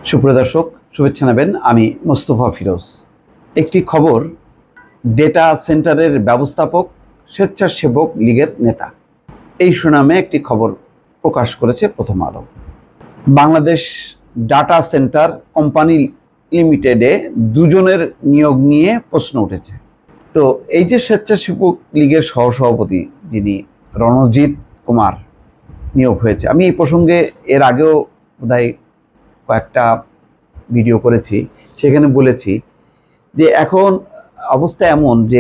সুপ্রিয় দর্শক, শুভেচ্ছা নেবেন। আমি মোস্তফা ফিরোজ। একটি খবর, ডেটা সেন্টারের ব্যবস্থাপক স্বেচ্ছাসেবক লীগের নেতা, এই সুনামে একটি খবর প্রকাশ করেছে প্রথম আলো। বাংলাদেশ ডাটা সেন্টার কোম্পানি লিমিটেডে দুজনের নিয়োগ নিয়ে প্রশ্ন উঠেছে। তো এই যে স্বেচ্ছাসেবক লীগের সহসভাপতি যিনি রণজিৎ কুমার নিয়োগ হয়েছে, আমি এই প্রসঙ্গে এর আগেও বোধহয় কয়েকটা ভিডিও করেছি, সেখানে বলেছি যে এখন অবস্থা এমন যে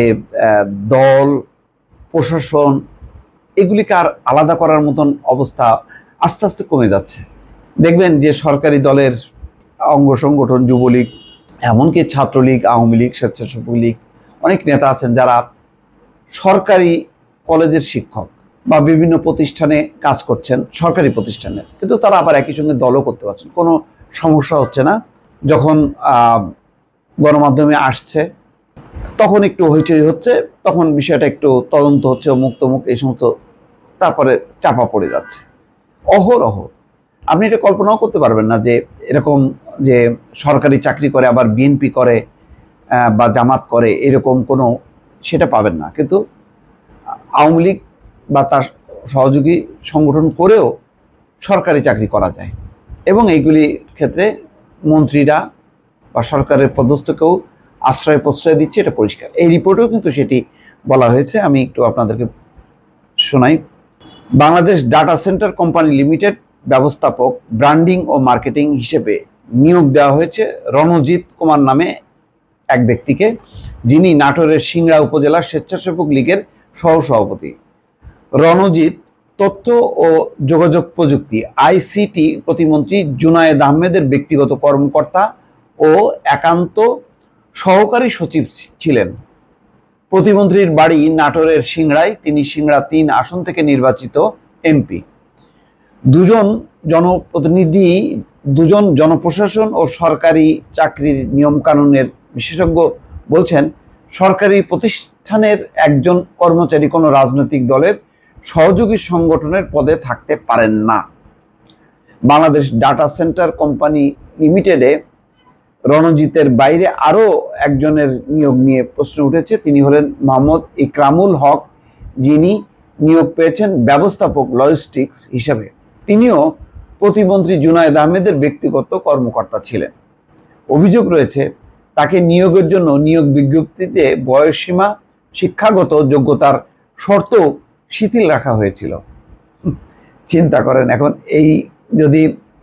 দল প্রশাসন এগুলিকে আর আলাদা করার মতন অবস্থা আস্তে আস্তে কমে যাচ্ছে। দেখবেন যে সরকারি দলের অঙ্গ সংগঠন, যুবলীগ, এমনকি ছাত্রলীগ, আওয়ামী লীগ, স্বেচ্ছাসেবক লীগ, অনেক নেতা আছেন যারা সরকারি কলেজের শিক্ষক বা বিভিন্ন প্রতিষ্ঠানে কাজ করছেন, সরকারি প্রতিষ্ঠানে, কিন্তু তারা আবার একই সঙ্গে দলও করতে পারছেন, কোনো সমস্যা হচ্ছে না। যখন গণমাধ্যমে আসছে তখন একটু হইচই হচ্ছে, তখন বিষয়টা একটু তদন্ত হচ্ছে, অমুক তমুক এই সমস্ত, তারপরে চাপা পড়ে যাচ্ছে অহরহ। আপনি এটা কল্পনাও করতে পারবেন না যে এরকম যে সরকারি চাকরি করে আবার বিএনপি করে বা জামাত করে, এরকম কোনো সেটা পাবেন না। কিন্তু আওয়ামী লীগ বা তার সহযোগী সংগঠন করেও সরকারি চাকরি করা যায়, এবং এইগুলির ক্ষেত্রে মন্ত্রীরা বা সরকারের পদস্থ কেউ আশ্রয় প্রশ্রয় দিচ্ছে, এটা পরিষ্কার। এই রিপোর্টেও কিন্তু সেটি বলা হয়েছে। আমি একটু আপনাদেরকে শোনাই। Bangladesh data center company limited ব্যবস্থাপক ব্র্যান্ডিং ও মার্কেটিং হিসেবে নিয়োগ দেওয়া হয়েছে রণজিৎ কুমার নামে এক ব্যক্তিকে, যিনি নাটোরের সিংড়া উপজেলার স্বেচ্ছাসেবক লীগের সহসভাপতি। রণজিৎ তথ্য ও যোগাযোগ প্রযুক্তি আইসিটি প্রতিমন্ত্রী জুনায়েদ আহমেদের ব্যক্তিগত কর্মকর্তা ও একান্ত সহকারী সচিব ছিলেন। প্রতিমন্ত্রীর বাড়ি নাটোরের সিংড়ায়, তিনি সিংড়া 3 আসন থেকে নির্বাচিত এমপি। দুজন জনপ্রতিনিধি, দুজন জনপ্রশাসন ও সরকারি চাকরির নিয়মকানুনের বিশেষজ্ঞ বলছেন, সরকারি প্রতিষ্ঠানের একজন কর্মচারী কোনো রাজনৈতিক দলের সহযোগী সংগঠনের পদে থাকতে পারেন না। বাংলাদেশ ডাটা সেন্টার কোম্পানি লিমিটেডে রণজিতের বাইরে আরও একজনের নিয়োগ নিয়ে প্রশ্ন উঠেছে। তিনি হলেন মোহাম্মদ ইকরামুল হক, যিনি নিয়োগ পেয়েছেন ব্যবস্থাপক লজিস্টিক্স হিসাবে। তিনিও প্রতিমন্ত্রী জুনায়েদ আহমেদের ব্যক্তিগত কর্মকর্তা ছিলেন। অভিযোগ রয়েছে, তাকে নিয়োগের জন্য নিয়োগ বিজ্ঞপ্তিতে বয়সসীমা, শিক্ষাগত যোগ্যতার শর্ত শিথিল রাখা হয়েছিল। চিন্তা করেন, এখন এই যদি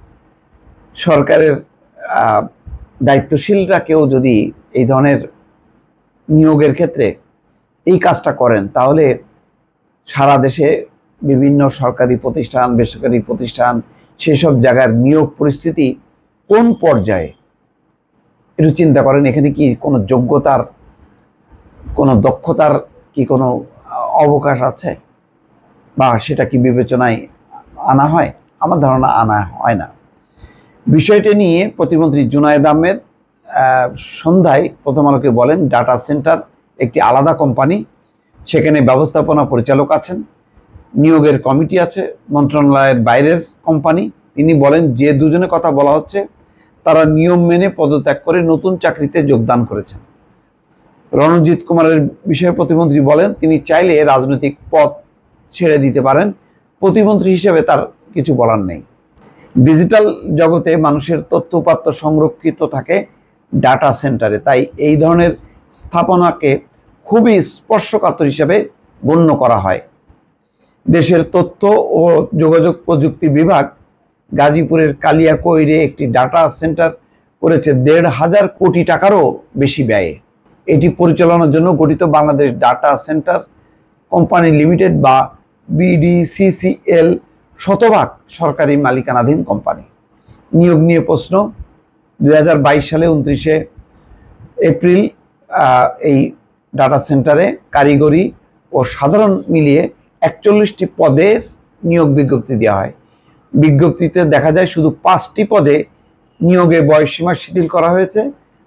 সরকারের দায়িত্বশীলরা কেউ যদি এই ধরনের নিয়োগের ক্ষেত্রে এই কাজটা করেন, তাহলে সারা দেশে বিভিন্ন সরকারি প্রতিষ্ঠান, বেসরকারি প্রতিষ্ঠান, সেসব জায়গার নিয়োগ পরিস্থিতি কোন পর্যায়ে একটু চিন্তা করেন। এখানে কি কোনো যোগ্যতার, কোনো দক্ষতার কি কোনো অবকাশ আছে, বা সেটা কি বিবেচনায় আনা হয়? আমার ধারণা আনা হয় না। বিষয়টি নিয়ে প্রতিমন্ত্রী জুনায়েদ আহমেদ সন্ধ্যায় প্রথম আলোকে বলেন, ডাটা সেন্টার একটি আলাদা কোম্পানি, সেখানে ব্যবস্থাপনা পরিচালক আছেন, নিয়োগের কমিটি আছে, মন্ত্রণালয়ের বাইরের কোম্পানি। তিনি বলেন, যে দুজনের কথা বলা হচ্ছে তারা নিয়ম মেনে পদত্যাগ করে নতুন চাকরিতে যোগদান করেছেন। রণজিৎ কুমারের বিষয়ে প্রতিমন্ত্রী বলেন, তিনি চাইলে রাজনৈতিক পদ ছেড়ে দিতে পারেন, প্রতিমন্ত্রী হিসেবে তার কিছু বলার নেই। ডিজিটাল জগতে মানুষের তথ্য উপাত্ত সংরক্ষিত থাকে ডাটা সেন্টারে, তাই এই ধরনের স্থাপনাকে খুবই স্পর্শকাতর হিসেবে গণ্য করা হয়। দেশের তথ্য ও যোগাযোগ প্রযুক্তি বিভাগ গাজীপুরের কালিয়াকৈরে একটি ডাটা সেন্টার করেছে 1,500 কোটি টাকারও বেশি ব্যয়ে। এটি পরিচালনার জন্য গঠিত Bangladesh data center company limited বা বিডিসিসিএল শতভাগ সরকারি মালিকানাধীন কোম্পানি। নিয়োগ নিয়ে প্রশ্ন। 2022 সালে 29 এপ্রিল এই ডাটা সেন্টারে কারিগরি ও সাধারণ মিলিয়ে 41টি পদের নিয়োগ বিজ্ঞপ্তি দেওয়া হয়। বিজ্ঞপ্তিতে দেখা যায় শুধু 5টি পদে নিয়োগে বয়সসীমা শিথিল করা হয়েছে।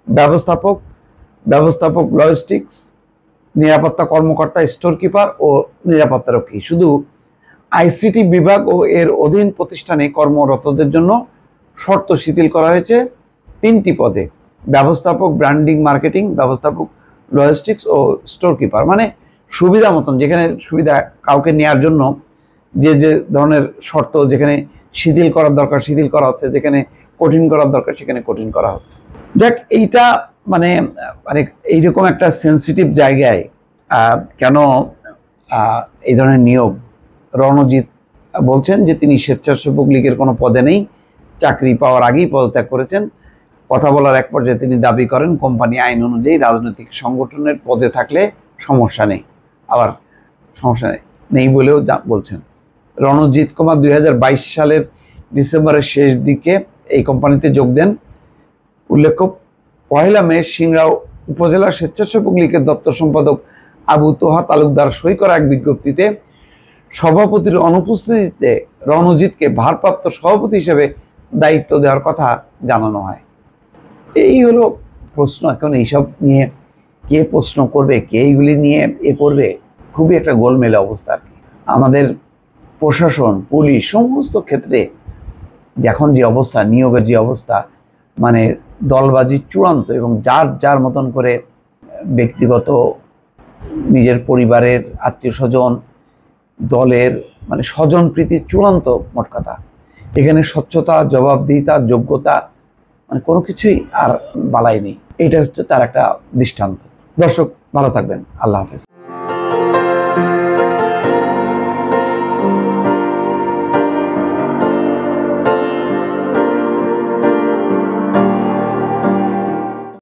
ব্যবস্থাপক লজিস্টিক্স, নিরাপত্তা কর্মকর্তা, স্টোর কিপার ও নিরাপত্তারক্ষী। শুধু আইসিটি বিভাগ ও এর অধীন প্রতিষ্ঠানে কর্মরতদের জন্য শর্ত শিথিল করা হয়েছে। 3টি পদে, ব্যবস্থাপক ব্র্যান্ডিং মার্কেটিং, ব্যবস্থাপক লজিস্টিক্স ও স্টোর কিপার। মানে সুবিধা মতন, যেখানে সুবিধা কাউকে নেওয়ার জন্য যে যে ধরনের শর্ত, যেখানে শিথিল করার দরকার শিথিল করা হচ্ছে, যেখানে কঠিন করার দরকার সেখানে কঠিন করা হচ্ছে। যাক, এইটা মানে মানে এইরকম একটা সেন্সিটিভ জায়গায় কেন এই ধরনের নিয়োগ? রণজিৎ বলছেন যে তিনি স্বেচ্ছাসেবক লীগের কোনো পদে নেই, চাকরি পাওয়ার আগেই পদত্যাগ করেছেন। কথা বলার এক পর্যায়ে তিনি দাবি করেন কোম্পানি আইন অনুযায়ী রাজনৈতিক সংগঠনের পদে থাকলে সমস্যা নেই, আবার সমস্যা নেই বলেও বলছেন। রণজিৎ কুমার 2022 সালের ডিসেম্বরের শেষ দিকে এই কোম্পানিতে যোগ দেন। উল্লেখ্য, 1 মে সিংড়া উপজেলা স্বেচ্ছাসেবক লীগের দপ্তর সম্পাদক আবু তোহা তালুকদার সই করা এক বিজ্ঞপ্তিতে সভাপতির অনুপস্থিতিতে রণজিৎকে ভারপ্রাপ্ত সভাপতি হিসেবে দায়িত্ব দেওয়ার কথা জানানো হয়। এই হলো প্রশ্ন। এখন এইসব নিয়ে কে প্রশ্ন করবে, কে এইগুলি নিয়ে করবে, খুবই একটা গোলমেলে অবস্থা আর কি। আমাদের প্রশাসন, পুলিশ, সমস্ত ক্ষেত্রে এখন যে অবস্থা, নিয়োগের যে অবস্থা, মানে দলবাজি চূড়ান্ত, এবং যার যার মতন করে ব্যক্তিগত নিজের পরিবারের আত্মীয় স্বজন, দলের মানে স্বজন প্রীতি চূড়ান্ত। মোট কথা, এখানে স্বচ্ছতা, জবাবদিহিতা, যোগ্যতা মানে কোনো কিছুই আর বালাই নেই। এটা হচ্ছে তার একটা দৃষ্টান্ত। দর্শক, ভালো থাকবেন। আল্লাহ হাফেজ।